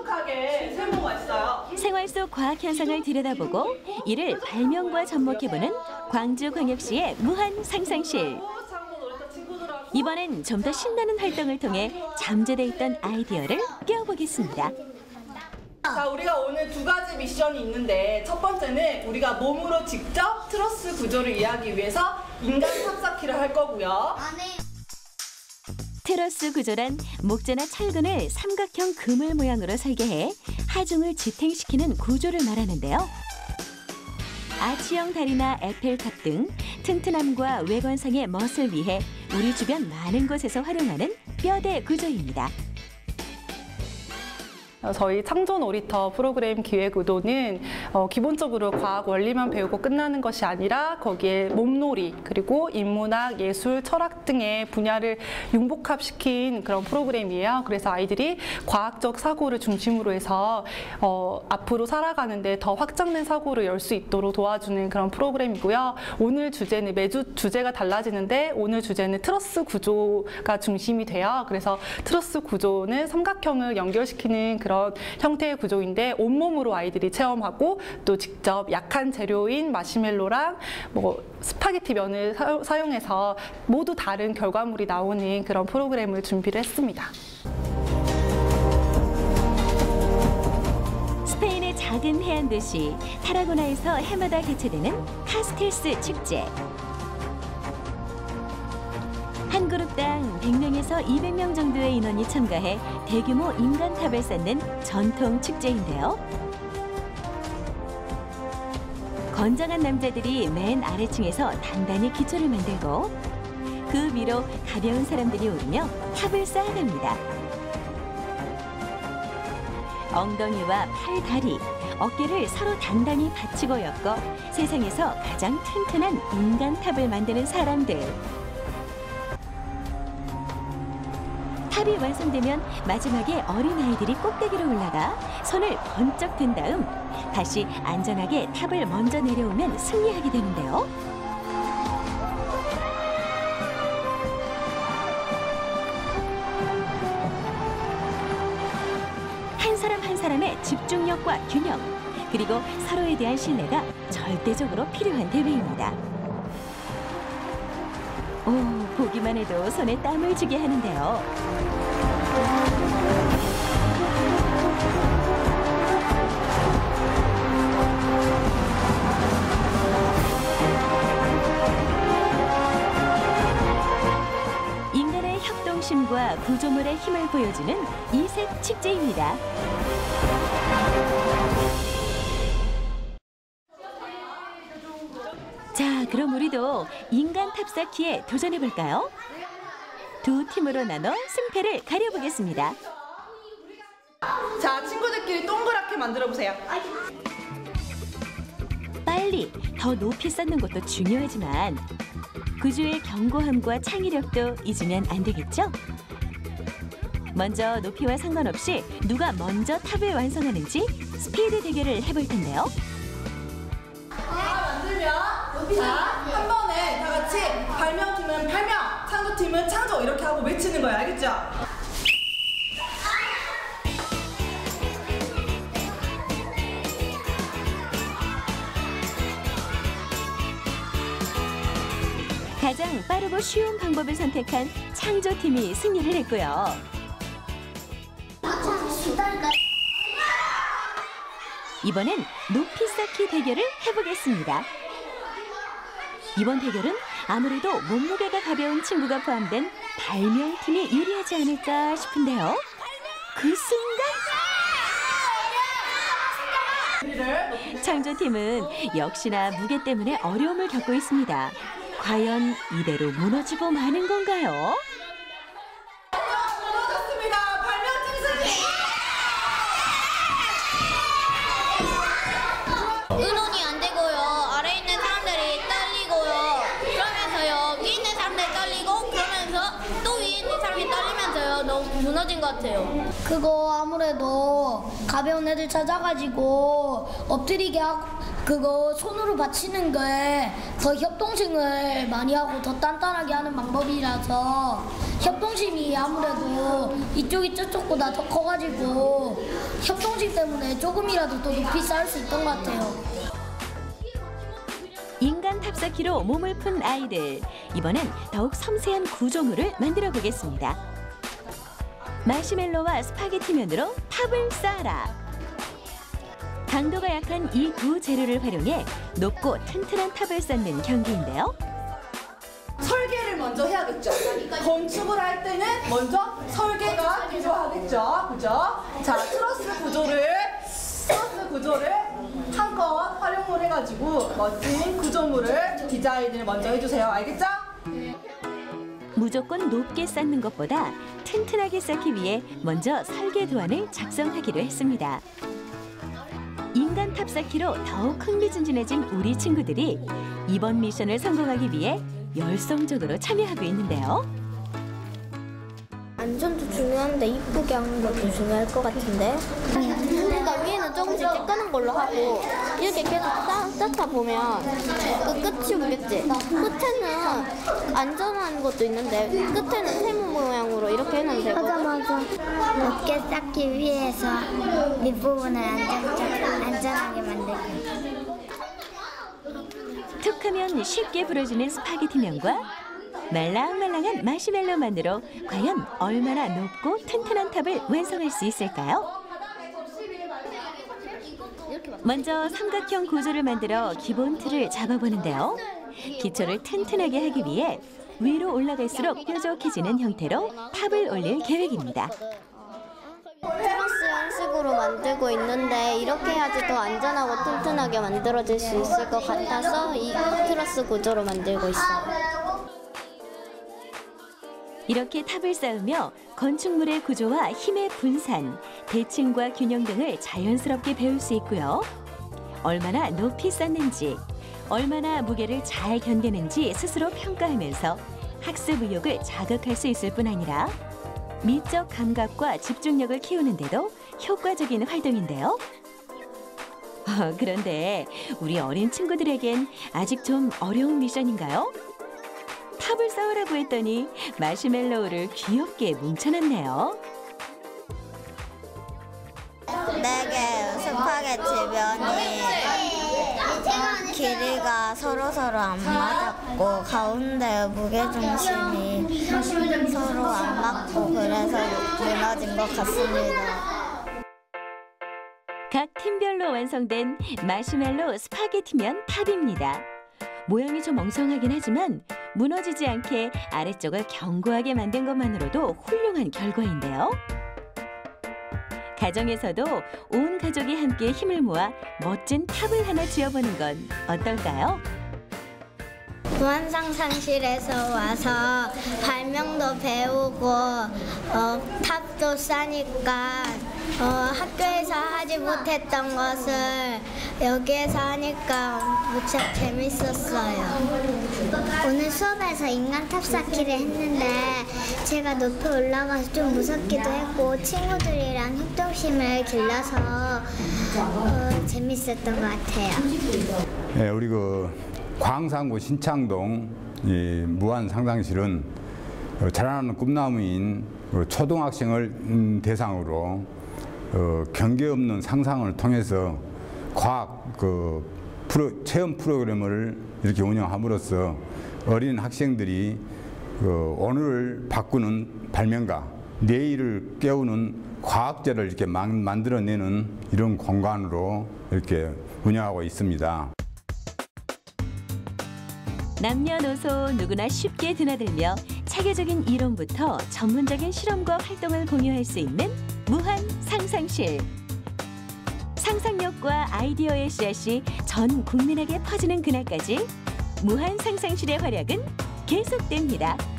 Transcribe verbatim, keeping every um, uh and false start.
독특하게 세모가 있어요. 생활 속 과학 현상을 들여다보고 이를 발명과 접목해보는 광주광역시의 무한 상상실. 이번엔 좀 더 신나는 활동을 통해 잠재돼 있던 아이디어를 깨워보겠습니다. 자, 우리가 오늘 두 가지 미션이 있는데 첫 번째는 우리가 몸으로 직접 트러스 구조를 이해하기 위해서 인간 탑쌓기를 할 거고요. 트러스 구조란 목재나 철근을 삼각형 그물 모양으로 설계해 하중을 지탱시키는 구조를 말하는데요. 아치형 다리나 에펠탑 등 튼튼함과 외관상의 멋을 위해 우리 주변 많은 곳에서 활용하는 뼈대 구조입니다. 저희 창조 놀이터 프로그램 기획 의도는 어, 기본적으로 과학 원리만 배우고 끝나는 것이 아니라 거기에 몸놀이 그리고 인문학, 예술, 철학 등의 분야를 융복합시킨 그런 프로그램이에요. 그래서 아이들이 과학적 사고를 중심으로 해서 어, 앞으로 살아가는데 더 확장된 사고를 열 수 있도록 도와주는 그런 프로그램이고요. 오늘 주제는 매주 주제가 달라지는데 오늘 주제는 트러스 구조가 중심이 돼요. 그래서 트러스 구조는 삼각형을 연결시키는 그런 형태의 구조인데 온몸으로 아이들이 체험하고 또 직접 약한 재료인 마시멜로랑 뭐 스파게티 면을 사, 사용해서 모두 다른 결과물이 나오는 그런 프로그램을 준비를 했습니다. 스페인의 작은 해안 도시 타라고나에서 해마다 개최되는 카스텔스 축제. 한 그룹당 백 명에서 이백 명 정도의 인원이 참가해 대규모 인간탑을 쌓는 전통 축제인데요. 건장한 남자들이 맨 아래층에서 단단히 기초를 만들고 그 위로 가벼운 사람들이 오르며 탑을 쌓아갑니다. 엉덩이와 팔, 다리, 어깨를 서로 단단히 받치고 엮어 세상에서 가장 튼튼한 인간탑을 만드는 사람들. 탑이 완성되면 마지막에 어린아이들이 꼭대기로 올라가 손을 번쩍 든 다음 다시 안전하게 탑을 먼저 내려오면 승리하게 되는데요. 한 사람 한 사람의 집중력과 균형, 그리고 서로에 대한 신뢰가 절대적으로 필요한 대회입니다. 오, 보기만 해도 손에 땀을 쥐게 하는데요. 인간의 협동심과 구조물의 힘을 보여주는 이색 축제입니다. 자, 그럼 우리도 인간 탑쌓기에 도전해볼까요? 두 팀으로 나눠 승패를 가려보겠습니다. 자, 친구들끼리 동그랗게 만들어보세요. 빨리, 더 높이 쌓는 것도 중요하지만 구조의 견고함과 창의력도 잊으면 안 되겠죠? 먼저 높이와 상관없이 누가 먼저 탑을 완성하는지 스피드 대결을 해볼 텐데요. 자, 한 번에 다 같이 발명팀은 발명, 창조팀은 창조 이렇게 하고 외치는 거예요. 알겠죠? 가장 빠르고 쉬운 방법을 선택한 창조팀이 승리를 했고요. 이번엔 높이 쌓기 대결을 해보겠습니다. 이번 대결은 아무래도 몸무게가 가벼운 친구가 포함된 발명팀이 유리하지 않을까 싶은데요. 그 순간 창조팀은 역시나 무게 때문에 어려움을 겪고 있습니다. 과연 이대로 무너지고 마는 건가요? 의논이 안 되고요. 아래 있는 사람들이 떨리고요. 그러면서요. 위에 있는 사람들이 떨리고 그러면서 또 위에 있는 사람이 떨리면서요. 너무 무너진 것 같아요. 그거 아무래도 가벼운 애들 찾아가지고 엎드리게 하고 그거 손으로 받치는 게 더 협동심을 많이 하고 더 단단하게 하는 방법이라서 협동심이 아무래도 이쪽이 저쪽보다 더 커가지고 협동심 때문에 조금이라도 더 높이 쌓을 수 있던 것 같아요. 인간 탑쌓기로 몸을 푼 아이들. 이번엔 더욱 섬세한 구조물을 만들어 보겠습니다. 마시멜로와 스파게티면으로 탑을 쌓아라. 강도가 약한 이 두 재료를 활용해 높고 튼튼한 탑을 쌓는 경기인데요. 설계를 먼저 해야겠죠. 건축을 할 때는 먼저 설계가 필요하겠죠. 그죠? 자, 트러스 구조를 트러스 구조를 한껏 활용을 해가지고 멋진 구조물을 디자인을 먼저 해주세요. 알겠죠? 무조건 높게 쌓는 것보다 튼튼하게 쌓기 위해 먼저 설계 도안을 작성하기로 했습니다. 인간 탑 쌓기로 더욱 흥미진진해진 우리 친구들이 이번 미션을 성공하기 위해 열성적으로 참여하고 있는데요. 안전도 중요한데 이쁘게 하는 것도 중요할 것 같은데. 그러니까 위에는 조금씩 찌끄는 걸로 하고 이렇게 계속 쌓, 쌓다 보면 그 끝이 오겠지. 끝에는 안전한 것도 있는데 끝에는 세모 모양으로 이렇게 해놓으면 되거든. 맞아 맞아. 높게 쌓기 위해서 밑부분을 안전, 안전하게 만들고. 툭하면 쉽게 부러지는 스파게티면과 말랑말랑한 마시멜로만으로 과연 얼마나 높고 튼튼한 탑을 완성할 수 있을까요? 먼저 삼각형 구조를 만들어 기본 틀을 잡아보는데요. 기초를 튼튼하게 하기 위해 위로 올라갈수록 뾰족해지는 형태로 탑을 올릴 계획입니다. 트러스 형식으로 만들고 있는데 이렇게 해야지 더 안전하고 튼튼하게 만들어질 수 있을 것 같아서 이 트러스 구조로 만들고 있어요. 이렇게 탑을 쌓으며 건축물의 구조와 힘의 분산, 대칭과 균형 등을 자연스럽게 배울 수 있고요. 얼마나 높이 쌓는지, 얼마나 무게를 잘 견디는지 스스로 평가하면서 학습 의욕을 자극할 수 있을 뿐 아니라 미적 감각과 집중력을 키우는 데도 효과적인 활동인데요. 어, 그런데 우리 어린 친구들에겐 아직 좀 어려운 미션인가요? 탑을 쌓으라고 했더니 마시멜로우를 귀엽게 뭉쳐놨네요. 네 개 스파게티 면이 길이가 서로서로 안 맞았고 가운데 무게중심이 서로 안 맞고 그래서 무너진 것 같습니다. 각 팀별로 완성된 마시멜로 스파게티면 탑입니다. 모양이 좀 엉성하긴 하지만 무너지지 않게 아래쪽을 견고하게 만든 것만으로도 훌륭한 결과인데요. 가정에서도 온 가족이 함께 힘을 모아 멋진 탑을 하나 지어보는 건 어떨까요? 무한상상실에서 와서 발명도 배우고 어, 탑도 쌓으니까 어, 학교에서 하지 못했던 것을 여기에서 하니까 무척 재밌었어요. 오늘 수업에서 인간 탑 쌓기를 했는데 제가 높이 올라가서 좀 무섭기도 했고 친구들이랑 협동심을 길러서 어, 재밌었던 것 같아요. 네, 우리 그 광산구 신창동 이 무한상상실은 자라나는 꿈나무인 초등학생을 대상으로 어, 경계 없는 상상을 통해서 과학 그 프로, 체험 프로그램을 이렇게 운영함으로써 어린 학생들이 그 오늘을 바꾸는 발명가, 내일을 깨우는 과학자를 이렇게 만, 만들어내는 이런 공간으로 이렇게 운영하고 있습니다. 남녀노소 누구나 쉽게 드나들며 체계적인 이론부터 전문적인 실험과 활동을 공유할 수 있는 무한 상상실. 상상력과 아이디어의 씨앗이 전 국민에게 퍼지는 그날까지 무한 상상실의 활약은 계속됩니다.